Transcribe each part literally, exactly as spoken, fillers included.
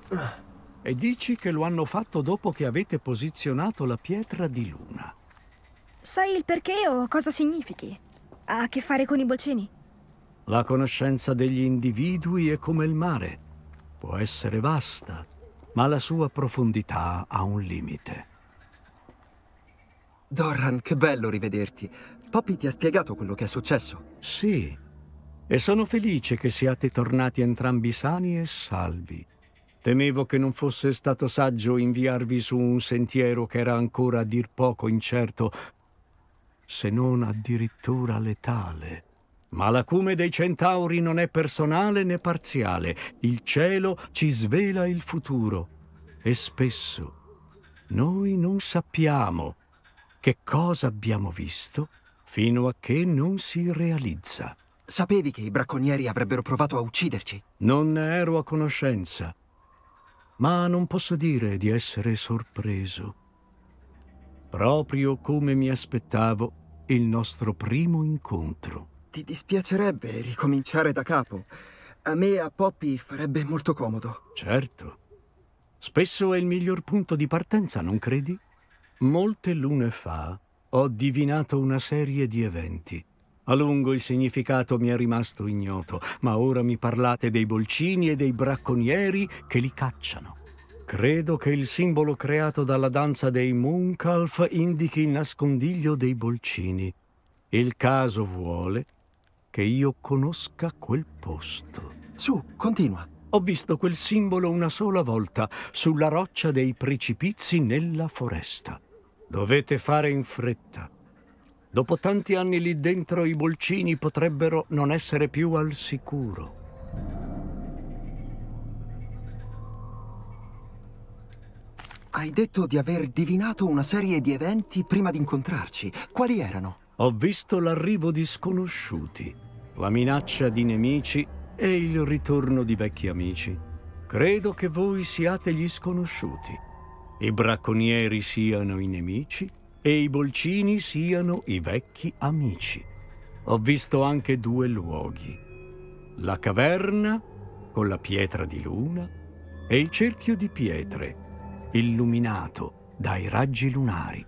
E dici che lo hanno fatto dopo che avete posizionato la pietra di luna. Sai il perché o cosa significhi? Ha a che fare con i bolcini? La conoscenza degli individui è come il mare. Può essere vasta, ma la sua profondità ha un limite. Dorran, che bello rivederti. Poppy ti ha spiegato quello che è successo? Sì, e sono felice che siate tornati entrambi sani e salvi. Temevo che non fosse stato saggio inviarvi su un sentiero che era ancora a dir poco incerto, se non addirittura letale. Ma l'acume dei centauri non è personale né parziale. Il cielo ci svela il futuro. E spesso noi non sappiamo che cosa abbiamo visto fino a che non si realizza. Sapevi che i bracconieri avrebbero provato a ucciderci? Non ne ero a conoscenza, ma non posso dire di essere sorpreso. Proprio come mi aspettavo il nostro primo incontro. Ti dispiacerebbe ricominciare da capo? A me e a Poppy farebbe molto comodo. Certo. Spesso è il miglior punto di partenza, non credi? Molte lune fa ho divinato una serie di eventi. A lungo il significato mi è rimasto ignoto, ma ora mi parlate dei bolcini e dei bracconieri che li cacciano. Credo che il simbolo creato dalla danza dei Mooncalf indichi il nascondiglio dei bolcini. Il caso vuole che io conosca quel posto. Su, continua. Ho visto quel simbolo una sola volta, sulla roccia dei precipizi nella foresta. Dovete fare in fretta. Dopo tanti anni lì dentro i bolcini potrebbero non essere più al sicuro. Hai detto di aver divinato una serie di eventi prima di incontrarci. Quali erano? Ho visto l'arrivo di sconosciuti, la minaccia di nemici e il ritorno di vecchi amici. Credo che voi siate gli sconosciuti, i bracconieri siano i nemici e i bolcini siano i vecchi amici. Ho visto anche due luoghi: la caverna con la pietra di luna e il cerchio di pietre, illuminato dai raggi lunari.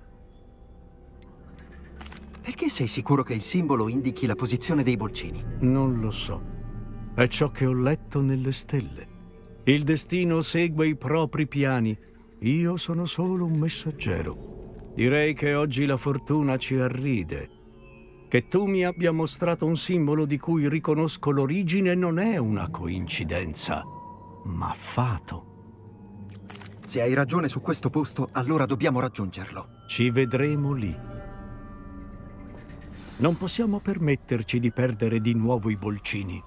Perché sei sicuro che il simbolo indichi la posizione dei bolcini? Non lo so. È ciò che ho letto nelle stelle. Il destino segue i propri piani. Io sono solo un messaggero. Direi che oggi la fortuna ci arride. Che tu mi abbia mostrato un simbolo di cui riconosco l'origine non è una coincidenza, ma fato. Se hai ragione su questo posto, allora dobbiamo raggiungerlo. Ci vedremo lì. Non possiamo permetterci di perdere di nuovo i bolcini.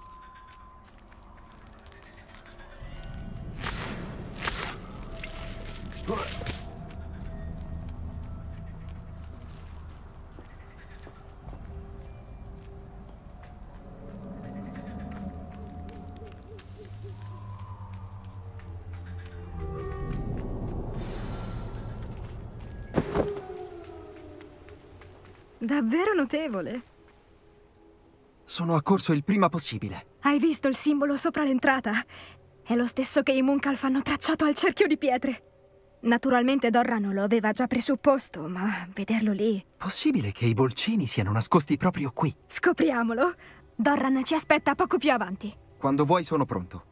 Davvero notevole. Sono accorso il prima possibile. Hai visto il simbolo sopra l'entrata? È lo stesso che i Mooncalf hanno tracciato al cerchio di pietre. Naturalmente Dorran lo aveva già presupposto, ma vederlo lì... Possibile che i bolcini siano nascosti proprio qui? Scopriamolo. Dorran ci aspetta poco più avanti. Quando vuoi sono pronto.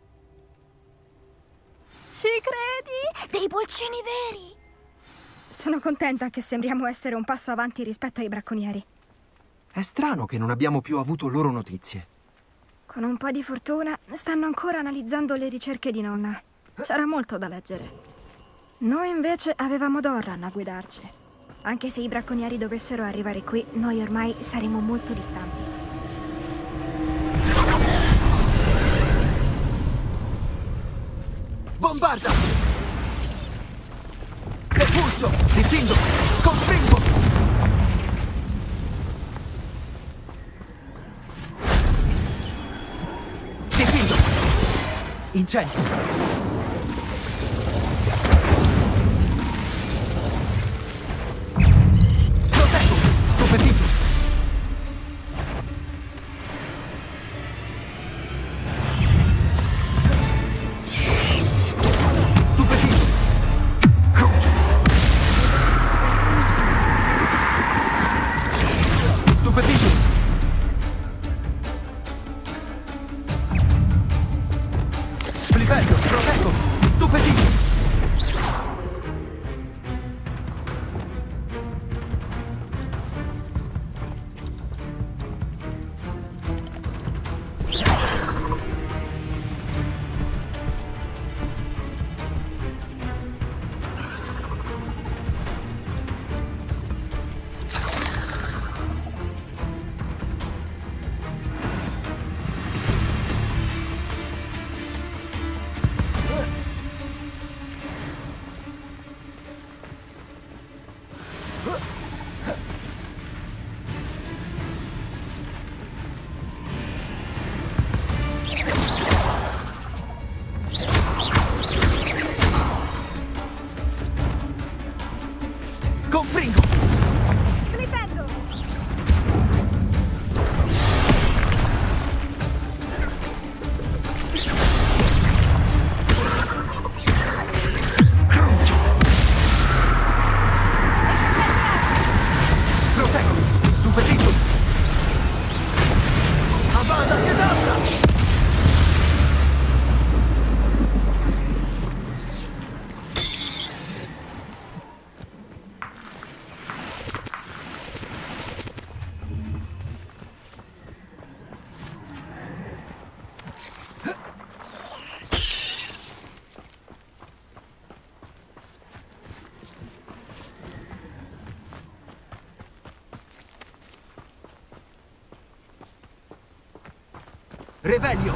Ci credi? Dei bolcini veri! Sono contenta che sembriamo essere un passo avanti rispetto ai bracconieri. È strano che non abbiamo più avuto loro notizie. Con un po' di fortuna stanno ancora analizzando le ricerche di nonna. C'era molto da leggere. Noi invece avevamo Dorran a guidarci. Anche se i bracconieri dovessero arrivare qui, noi ormai saremo molto distanti. Bombarda! Depulso! Difendo! Costringo! Difendo! Incendio! Proteggo! Stupefito! Confringo! Flippendo! Crucio! Proteggo! Stupefito! Avada Kedavra! Revelio!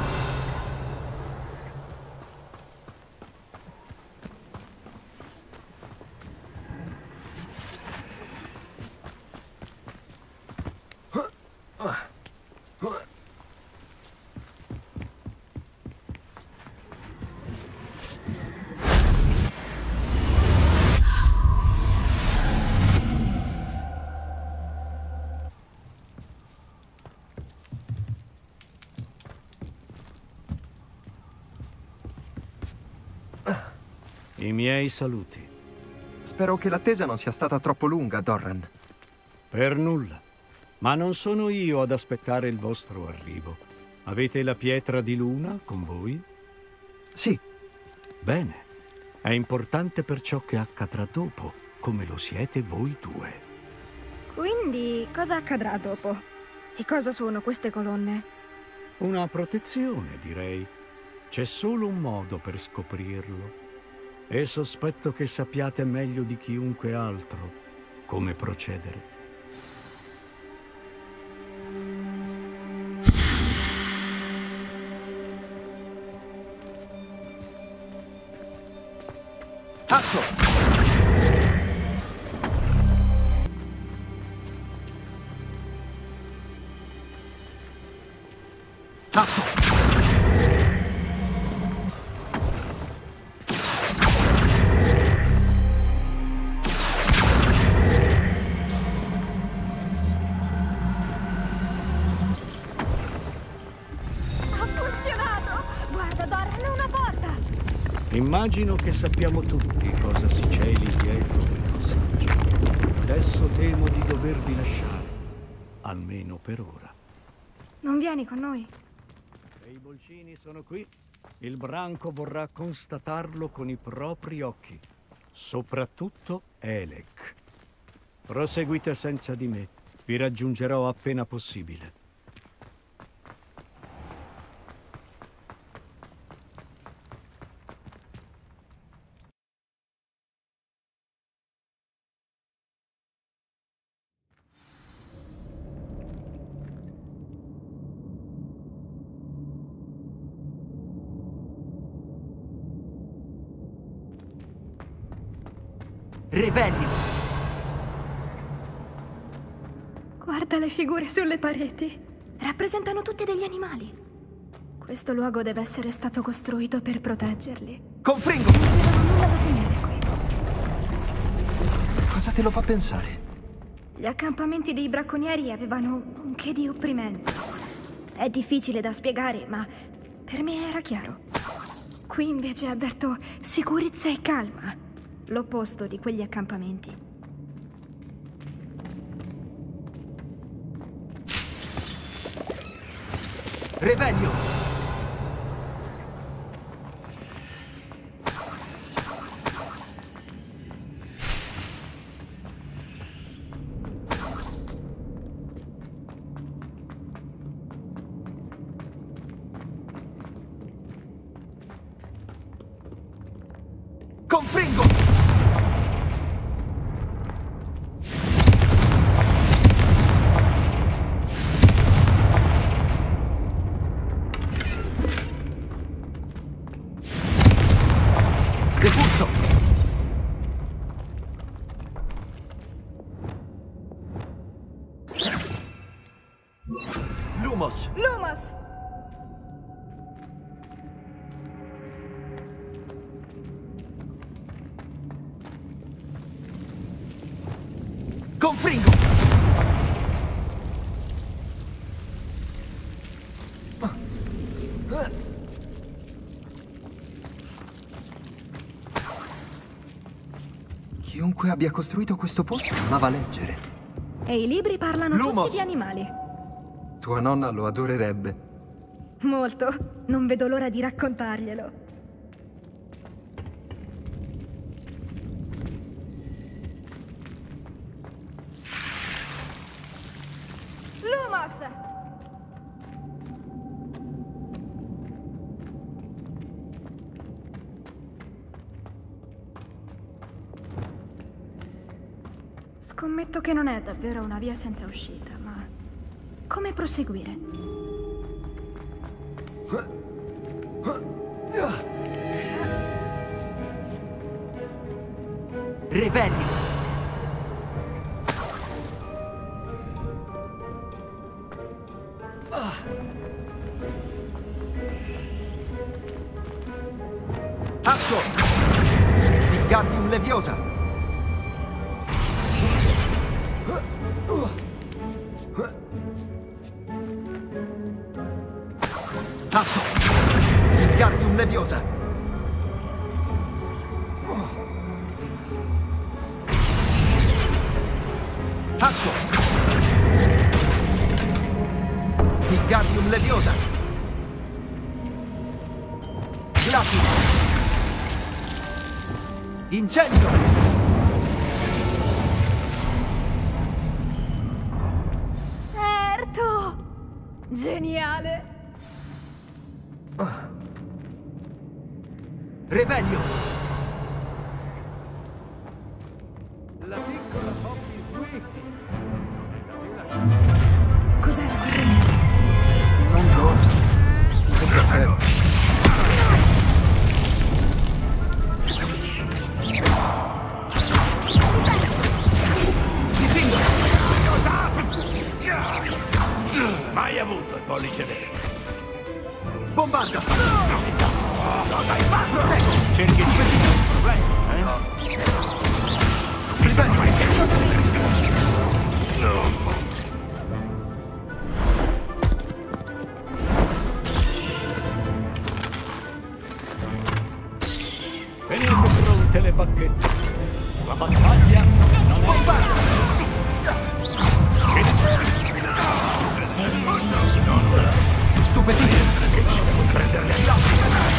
I miei saluti. Spero che l'attesa non sia stata troppo lunga, Dorran. Per nulla. Ma non sono io ad aspettare il vostro arrivo. Avete la pietra di luna con voi? Sì. Bene. È importante per ciò che accadrà dopo, come lo siete voi due. Quindi, cosa accadrà dopo? E cosa sono queste colonne? Una protezione, direi. C'è solo un modo per scoprirlo. E sospetto che sappiate meglio di chiunque altro come procedere. Cazzo! Cazzo! Immagino che sappiamo tutti cosa si celi dietro quel passaggio. Adesso temo di dovervi lasciare, almeno per ora. Non vieni con noi? Se i bolcini sono qui, il branco vorrà constatarlo con i propri occhi, soprattutto Elec. Proseguite senza di me, vi raggiungerò appena possibile. Revelio! Guarda le figure sulle pareti. Rappresentano tutti degli animali. Questo luogo deve essere stato costruito per proteggerli. Confringo! Non avevano nulla da temere qui. Cosa te lo fa pensare? Gli accampamenti dei bracconieri avevano un che di opprimento. È difficile da spiegare, ma per me era chiaro. Qui invece avverto sicurezza e calma. L'opposto di quegli accampamenti. Revelio! Confringo! Confringo! Chiunque abbia costruito questo posto amava leggere. E i libri parlano Lumos. tutti di animali. Tua nonna lo adorerebbe. Molto. Non vedo l'ora di raccontarglielo. Lumos! Scommetto che non è davvero una via senza uscita, ma come proseguire? Revelli! Azzo! Wingardium Leviosa! Azzo! Wingardium Leviosa! Azzo! Wingardium Leviosa! Glacius! Incendio! Certo! Geniale! Revelio! La piccola Poppy Sweetie. Cos'era quello? Non corri. Questo è certo. Difendo! Mai avuto il pollice verde. Bombarda! Cosa hai fatto? Proteggo! Cerchi di vedere un problema, eh? Mi sono mai Tenete pronte le bacchette. La battaglia non è... Bombarda! Stupefite! Che ci devo prenderle ai lati.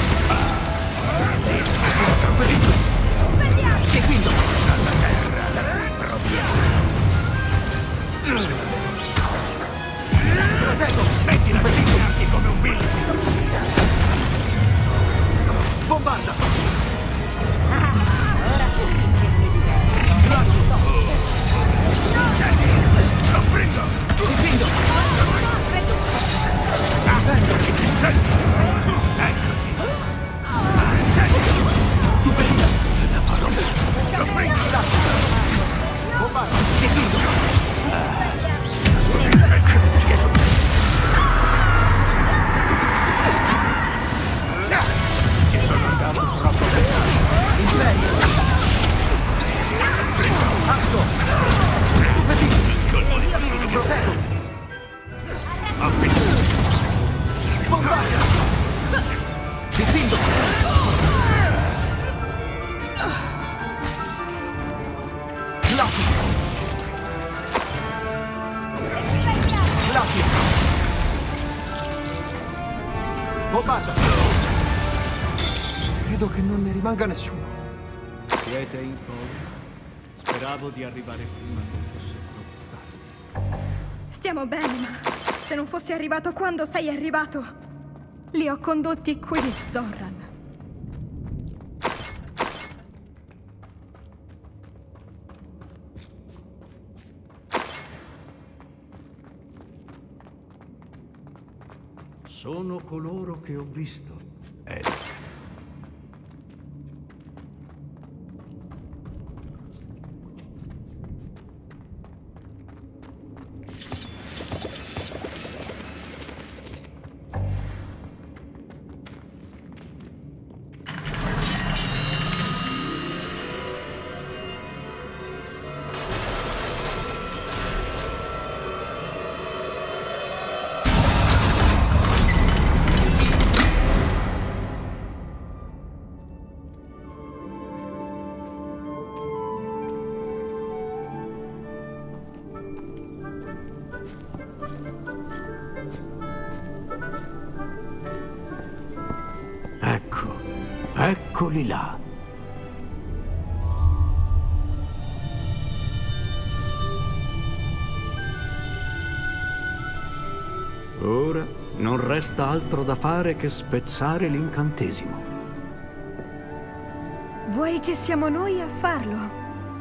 Stupefite! Che quindi? La terra la ritroviamo. Proteggo! Mettila per i fianchi come un billy. Bombarda! Ora sì che mi diverto. Lo prendo. Difendo! Stupefite! Lo prendo. Bombarda! Che quindi? Che succede? Ci sono andato troppo bene. Imperio! Azzo! Stupefite! Proteggo! Bombarda! Difendo! Glacius! Glacius! Bombarda! Credo che non ne rimanga nessuno. Siete in coro? Speravo di arrivare prima che fosse troppo tardi. Stiamo bene, ma se non fossi arrivato quando sei arrivato, li ho condotti qui, Dorran. Sono coloro che ho visto, Elric. Ecco, eccoli là. Ora non resta altro da fare che spezzare l'incantesimo. Vuoi che siamo noi a farlo?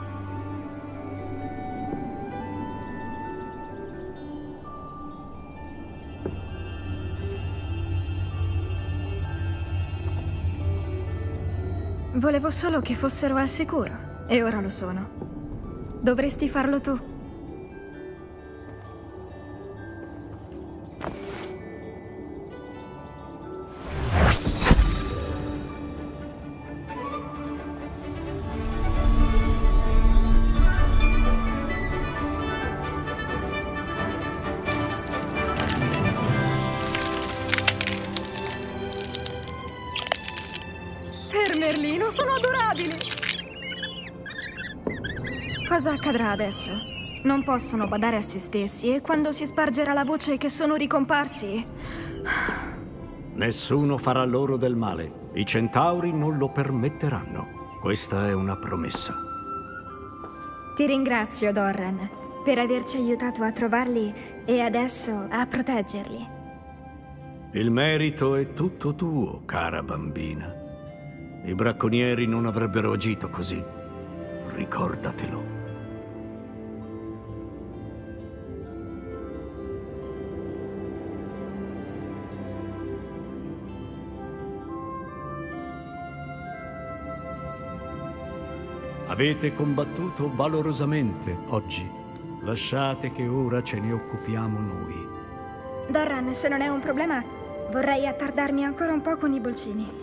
Volevo solo che fossero al sicuro, e ora lo sono. Dovresti farlo tu. Per Merlino, sono adorabili! Cosa accadrà adesso? Non possono badare a se stessi e quando si spargerà la voce che sono ricomparsi... Nessuno farà loro del male. I centauri non lo permetteranno. Questa è una promessa. Ti ringrazio, Dorran, per averci aiutato a trovarli e adesso a proteggerli. Il merito è tutto tuo, cara bambina. I bracconieri non avrebbero agito così. Ricordatelo. Avete combattuto valorosamente oggi. Lasciate che ora ce ne occupiamo noi. Dorran, se non è un problema, vorrei attardarmi ancora un po' con i bolcini.